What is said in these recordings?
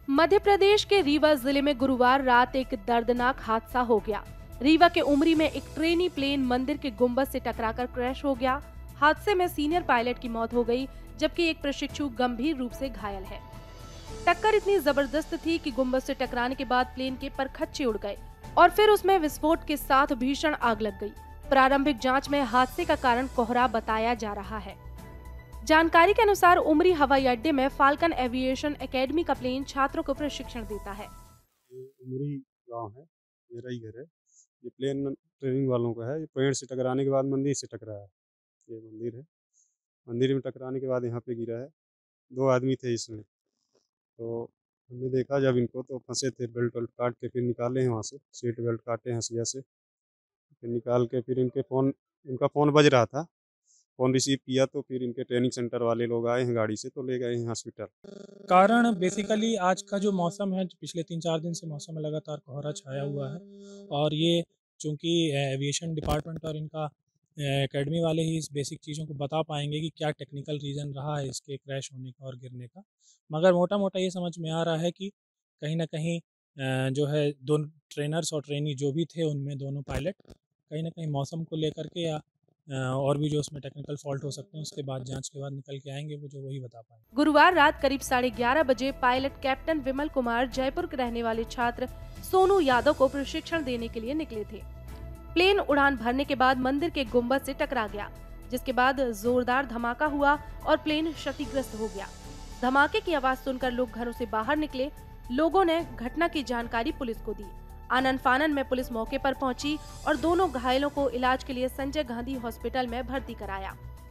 मध्य प्रदेश के रीवा जिले में गुरुवार रात एक दर्दनाक हादसा हो गया। रीवा के उमरी में एक ट्रेनी प्लेन मंदिर के गुंबद से टकराकर क्रैश हो गया। हादसे में सीनियर पायलट की मौत हो गई, जबकि एक प्रशिक्षु गंभीर रूप से घायल है। टक्कर इतनी जबरदस्त थी कि गुंबद से टकराने के बाद प्लेन के परखच्चे उड़ गए और फिर उसमें विस्फोट के साथ भीषण आग लग गई। प्रारंभिक जांच में हादसे का कारण कोहरा बताया जा रहा है। जानकारी के अनुसार उमरी हवाई अड्डे में फाल्कन एविएशन एकेडमी का प्लेन छात्रों को प्रशिक्षण देता है। उमरी गांव है, मेरा ही घर है। ये प्लेन ट्रेनिंग वालों का है। ये पेड़ से टकराने के बाद मंदिर से टकराया है। ये मंदिर है, मंदिर में टकराने के बाद यहाँ पे गिरा है। 2 आदमी थे इसमें। तो हमने देखा जब इनको तो फंसे थे, बेल्ट वेल्ट काट के फिर निकाले हैं वहाँ से, सीट बेल्ट काटे हैं हंसिया से, फिर निकाल के फिर इनका फ़ोन बज रहा था। फ़ोन रिसीव किया तो फिर इनके ट्रेनिंग सेंटर वाले लोग आए हैं गाड़ी से, तो ले गए हैं हॉस्पिटल। कारण बेसिकली आज का जो मौसम है, पिछले 3-4 दिन से मौसम में लगातार कोहरा छाया हुआ है और ये चूँकि एविएशन डिपार्टमेंट और इनका एकेडमी वाले ही इस बेसिक चीज़ों को बता पाएंगे कि क्या टेक्निकल रीज़न रहा है इसके क्रैश होने का और गिरने का। मगर मोटा-मोटा ये समझ में आ रहा है कि कहीं न कहीं जो है दोनों ट्रेनर्स और ट्रेनी जो भी थे, उनमें दोनों पायलट कहीं न कहीं मौसम को लेकर के या और भी जो उसमें टेक्निकल फॉल्ट हो सकते हैं, उसके बाद जांच के बाद निकल के आएंगे, वो जो वही बता पाएंगे। गुरुवार रात करीब 11:30 बजे पायलट कैप्टन विमल कुमार जयपुर के रहने वाले छात्र सोनू यादव को प्रशिक्षण देने के लिए निकले थे। प्लेन उड़ान भरने के बाद मंदिर के गुंबद से टकरा गया, जिसके बाद जोरदार धमाका हुआ और प्लेन क्षतिग्रस्त हो गया। धमाके की आवाज सुनकर लोग घरों से बाहर निकले। लोगों ने घटना की जानकारी पुलिस को दी। आनन फानन में पुलिस मौके पर पहुंची और दोनों घायलों को इलाज के लिए संजय गांधी हॉस्पिटल में भर्ती कराया।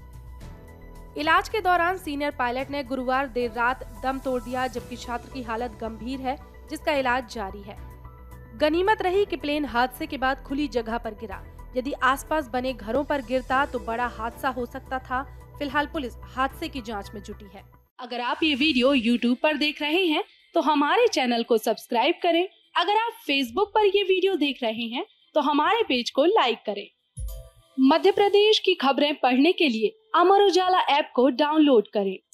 इलाज के दौरान सीनियर पायलट ने गुरुवार देर रात दम तोड़ दिया, जबकि छात्र की हालत गंभीर है, जिसका इलाज जारी है। गनीमत रही कि प्लेन हादसे के बाद खुली जगह पर गिरा। यदि आसपास बने घरों पर गिरता तो बड़ा हादसा हो सकता था। फिलहाल पुलिस हादसे की जांच में जुटी है। अगर आप ये वीडियो YouTube पर देख रहे हैं तो हमारे चैनल को सब्सक्राइब करें। अगर आप Facebook पर ये वीडियो देख रहे हैं तो हमारे पेज को लाइक करें। मध्य प्रदेश की खबरें पढ़ने के लिए अमर उजाला ऐप को डाउनलोड करें।